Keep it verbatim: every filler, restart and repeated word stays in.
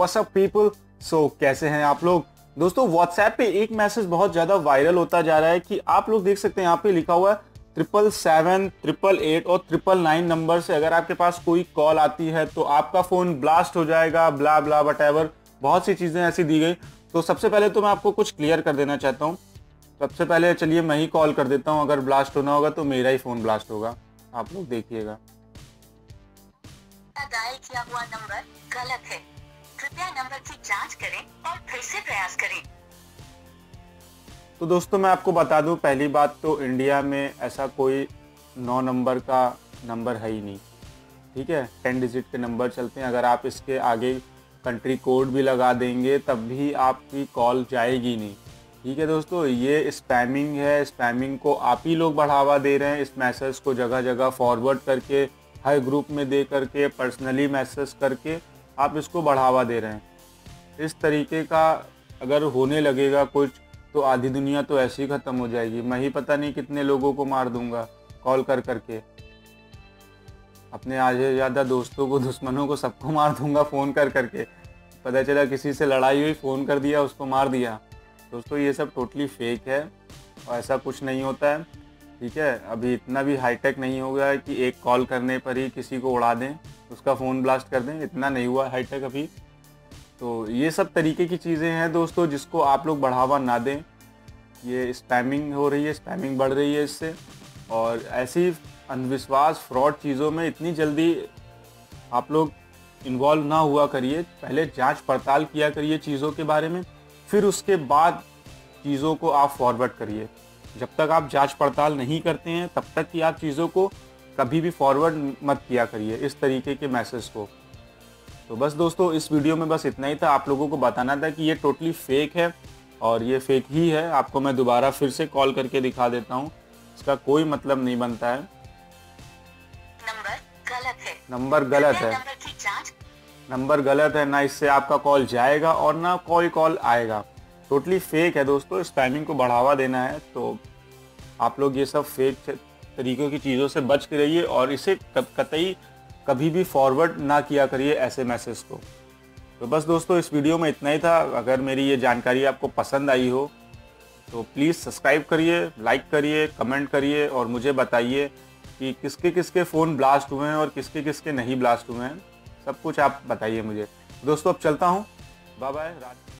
What's up people. सो कैसे हैं आप लोग। दोस्तों व्हाट्सएप पे एक मैसेज बहुत ज्यादा वायरल होता जा रहा है कि आप लोग देख सकते हैं यहाँ पे लिखा हुआ है ट्रिपल सेवन ट्रिपल एट और ट्रिपल नाइन नंबर से अगर आपके पास कोई कॉल आती है तो आपका फोन ब्लास्ट हो जाएगा, ब्ला ब्ला वटेवर, बहुत सी चीजें ऐसी दी गई। तो सबसे पहले तो मैं आपको कुछ क्लियर कर देना चाहता हूँ। सबसे पहले चलिए मैं ही कॉल कर देता हूँ, अगर ब्लास्ट होना होगा तो मेरा ही फोन ब्लास्ट होगा, आप लोग देखिएगा। डायल किया हुआ नंबर गलत है, कृपया नंबर की जांच करें और फिर से प्रयास करें। तो दोस्तों मैं आपको बता दूं, पहली बात तो इंडिया में ऐसा कोई नौ नंबर का नंबर है ही नहीं, ठीक है। टेन डिजिट के नंबर चलते हैं, अगर आप इसके आगे कंट्री कोड भी लगा देंगे तब भी आपकी कॉल जाएगी नहीं, ठीक है दोस्तों। ये स्पैमिंग है, स्पैमिंग को आप ही लोग बढ़ावा दे रहे हैं। इस मैसेज को जगह जगह फॉरवर्ड करके, हर ग्रुप में दे करके, पर्सनली मैसेज करके आप इसको बढ़ावा दे रहे हैं। इस तरीके का अगर होने लगेगा कुछ तो आधी दुनिया तो ऐसी ही ख़त्म हो जाएगी। मैं ही पता नहीं कितने लोगों को मार दूंगा कॉल कर करके, अपने आधे ज़्यादा दोस्तों को, दुश्मनों को, सबको मार दूंगा फ़ोन कर करके। पता चला किसी से लड़ाई हुई, फ़ोन कर दिया, उसको मार दिया। दोस्तों ये सब टोटली फेक है और ऐसा कुछ नहीं होता है, ठीक है। अभी इतना भी हाईटेक नहीं हो गया है कि एक कॉल करने पर ही किसी को उड़ा दें, उसका फ़ोन ब्लास्ट कर दें, इतना नहीं हुआ हाईटेक अभी। तो ये सब तरीके की चीज़ें हैं दोस्तों जिसको आप लोग बढ़ावा ना दें। ये स्पैमिंग हो रही है, स्पैमिंग बढ़ रही है इससे, और ऐसी अंधविश्वास फ्रॉड चीज़ों में इतनी जल्दी आप लोग इन्वॉल्व ना हुआ करिए। पहले जांच पड़ताल किया करिए चीज़ों के बारे में, फिर उसके बाद चीज़ों को आप फॉरवर्ड करिए। जब तक आप जांच पड़ताल नहीं करते हैं तब तक कि आप चीज़ों को कभी भी फॉरवर्ड मत किया करिए, इस तरीके के मैसेज को। तो बस दोस्तों इस वीडियो में बस इतना ही था, आप लोगों को बताना था कि ये टोटली फेक है और ये फेक ही है। आपको मैं दोबारा फिर से कॉल करके दिखा देता हूँ, इसका कोई मतलब नहीं बनता है। नंबर गलत है, नंबर गलत है, नंबर की जांच नंबर गलत है, ना इससे आपका कॉल जाएगा और ना कोई कॉल आएगा। टोटली फेक है दोस्तों। स्पैमिंग को बढ़ावा देना है तो आप लोग ये सब फेक तरीकों की चीज़ों से बच के रहिए और इसे कतई कभी भी फॉरवर्ड ना किया करिए ऐसे मैसेज को। तो बस दोस्तों इस वीडियो में इतना ही था। अगर मेरी ये जानकारी आपको पसंद आई हो तो प्लीज़ सब्सक्राइब करिए, लाइक करिए, कमेंट करिए और मुझे बताइए कि किसके किसके फ़ोन ब्लास्ट हुए हैं और किसके किसके नहीं ब्लास्ट हुए हैं। सब कुछ आप बताइए मुझे। दोस्तों अब चलता हूँ, बाय बाय।